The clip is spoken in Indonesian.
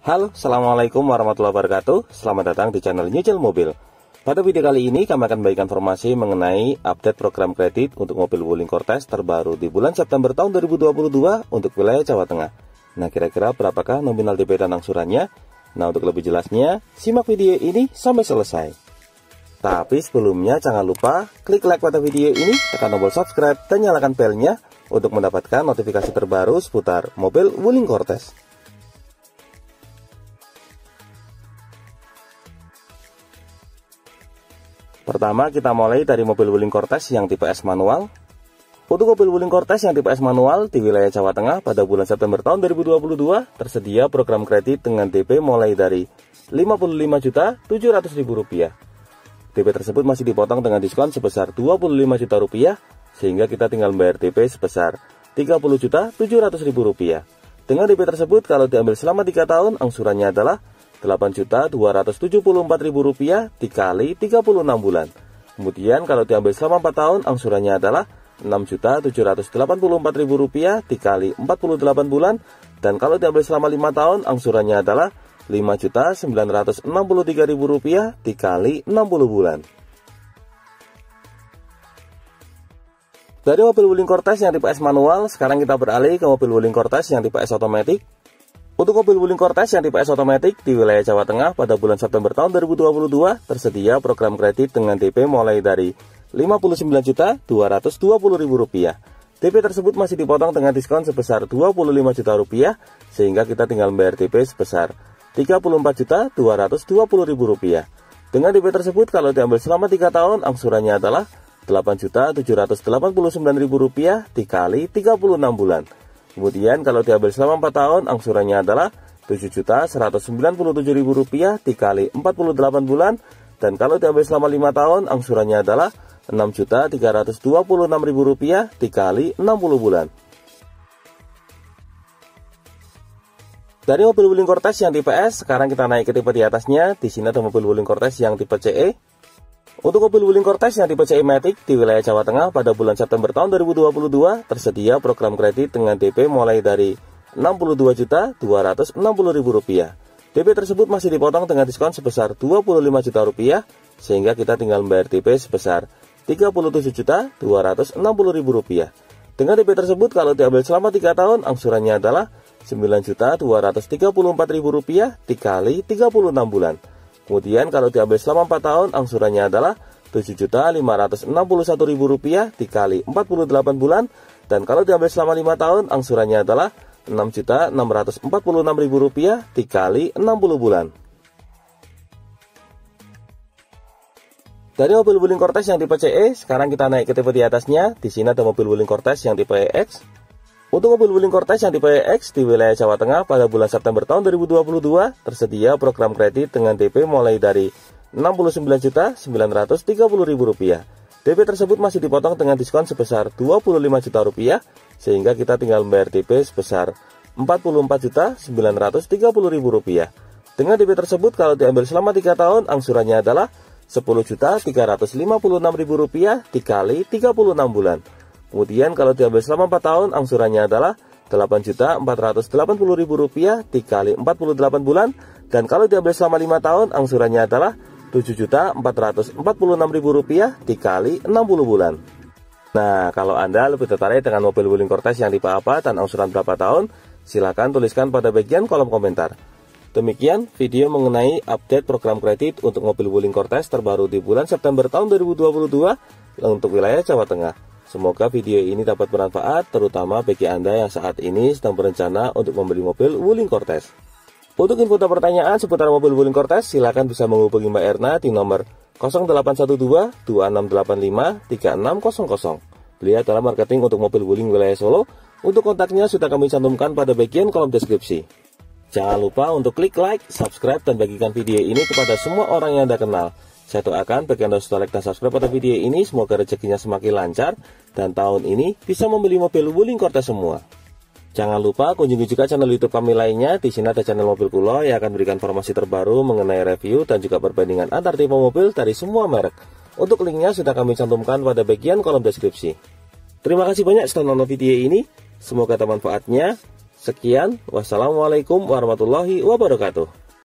Halo, assalamualaikum warahmatullahi wabarakatuh. Selamat datang di channel Nyicil Mobil. Pada video kali ini kami akan memberikan informasi mengenai update program kredit untuk mobil Wuling Cortez terbaru di bulan September tahun 2022 untuk wilayah Jawa Tengah. Nah, kira-kira berapakah nominal DP dan angsurannya? Nah, untuk lebih jelasnya, simak video ini sampai selesai. Tapi sebelumnya jangan lupa klik like pada video ini, tekan tombol subscribe dan nyalakan belnya untuk mendapatkan notifikasi terbaru seputar mobil Wuling Cortez. Pertama, kita mulai dari mobil Wuling Cortez yang tipe S manual. Untuk mobil Wuling Cortez yang tipe S manual di wilayah Jawa Tengah pada bulan September tahun 2022 tersedia program kredit dengan DP mulai dari Rp55.700.000. DP tersebut masih dipotong dengan diskon sebesar Rp25 juta sehingga kita tinggal membayar DP sebesar Rp30.700.000. Dengan DP tersebut kalau diambil selama 3 tahun angsurannya adalah Rp8.274.000 dikali 36 bulan. Kemudian kalau diambil selama 4 tahun angsurannya adalah Rp6.784.000 dikali 48 bulan. Dan kalau diambil selama 5 tahun angsurannya adalah Rp5.963.000 dikali 60 bulan. Dari mobil Wuling Cortez yang tipe S manual, sekarang kita beralih ke mobil Wuling Cortez yang tipe S otomatis. Untuk mobil Wuling Cortez yang tipe S otomatis di wilayah Jawa Tengah pada bulan September tahun 2022 tersedia program kredit dengan DP mulai dari Rp59.220.000. DP tersebut masih dipotong dengan diskon sebesar Rp25 juta sehingga kita tinggal membayar DP sebesar Rp34.220.000. Dengan DP tersebut kalau diambil selama 3 tahun angsurannya adalah Rp8.789.000 dikali 36 bulan. Kemudian kalau diambil selama 4 tahun angsurannya adalah Rp7.197.000 dikali 48 bulan. Dan kalau diambil selama 5 tahun angsurannya adalah Rp6.326.000 dikali 60 bulan. Dari mobil Wuling Cortez yang tipe S, sekarang kita naik ke tipe di atasnya. Di sini ada mobil Wuling Cortez yang tipe CE. Untuk mobil Wuling Cortez yang tipe CE Matic di wilayah Jawa Tengah pada bulan September tahun 2022 tersedia program kredit dengan DP mulai dari Rp62.260.000. DP tersebut masih dipotong dengan diskon sebesar Rp25 juta sehingga kita tinggal membayar DP sebesar Rp37.260.000. Dengan DP tersebut kalau diambil selama 3 tahun angsurannya adalah Rp9.234.000 dikali 36 bulan. Kemudian kalau diambil selama 4 tahun angsurannya adalah Rp7.561.000 dikali 48 bulan. Dan kalau diambil selama 5 tahun angsurannya adalah Rp6.646.000 dikali 60 bulan. Dari mobil Wuling Cortez yang tipe CE, sekarang kita naik ke tipe di atasnya. Di sini ada mobil Wuling Cortez yang tipe EX. Untuk mobil Wuling Cortez yang tipe EX di wilayah Jawa Tengah pada bulan September tahun 2022 tersedia program kredit dengan DP mulai dari Rp69.930.000. DP tersebut masih dipotong dengan diskon sebesar Rp25 juta sehingga kita tinggal membayar DP sebesar Rp44.930.000. Dengan DP tersebut kalau diambil selama 3 tahun angsurannya adalah Rp10.356.000 dikali 36 bulan. Kemudian kalau diambil selama 4 tahun angsurannya adalah Rp8.480.000 dikali 48 bulan. Dan kalau diambil selama 5 tahun angsurannya adalah Rp7.446.000 dikali 60 bulan. Nah, kalau Anda lebih tertarik dengan mobil Wuling Cortez yang tipe apa dan angsuran berapa tahun, silahkan tuliskan pada bagian kolom komentar. Demikian video mengenai update program kredit untuk mobil Wuling Cortez terbaru di bulan September tahun 2022 untuk wilayah Jawa Tengah. Semoga video ini dapat bermanfaat, terutama bagi Anda yang saat ini sedang berencana untuk membeli mobil Wuling Cortez. Untuk info dan pertanyaan seputar mobil Wuling Cortez, silakan bisa menghubungi Mbak Erna di nomor 0812-2685-3600. Beliau adalah marketing untuk mobil Wuling wilayah Solo. Untuk kontaknya sudah kami cantumkan pada bagian kolom deskripsi. Jangan lupa untuk klik like, subscribe, dan bagikan video ini kepada semua orang yang Anda kenal. Saya doakan bagi Anda sudah like dan subscribe pada video ini, semoga rezekinya semakin lancar dan tahun ini bisa membeli mobil Wuling Cortez semua. Jangan lupa kunjungi juga channel YouTube kami lainnya. Di sini ada channel Mobil Kulo yang akan memberikan informasi terbaru mengenai review dan juga perbandingan antar tipe mobil dari semua merek. Untuk linknya sudah kami cantumkan pada bagian kolom deskripsi. Terima kasih banyak sudah nonton video ini. Semoga bermanfaatnya. Sekian, wassalamualaikum warahmatullahi wabarakatuh.